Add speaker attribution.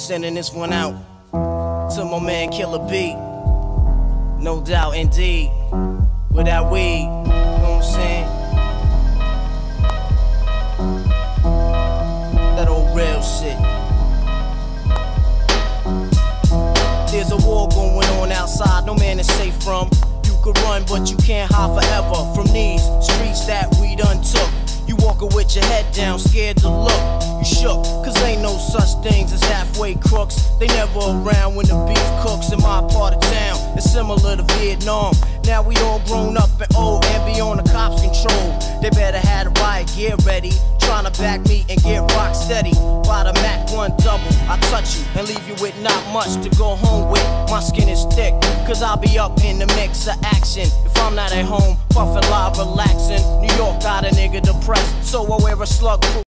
Speaker 1: sending this one out to my man Killer B. No doubt, indeed. With that weed, you know what I'm saying? That old real shit. There's a war going on outside, no man is safe from. You could run, but you can't hide forever from these streets that we done took. You walking with your head down, scared to look. You shook, cause ain't no such things as halfway crooks. They never around when the beef cooks in my part of town. It's similar to Vietnam. Now we all grown up and old and beyond the cops' control. They better have the riot gear ready, trying to back me and get rock steady. By the Mac 1 double, I touch you and leave you with not much to go home with. My skin is thick, cause I'll be up in the mix of action. If I'm not at home, puffin' live, relaxing. New York got a nigga depressed, so I wear a slug.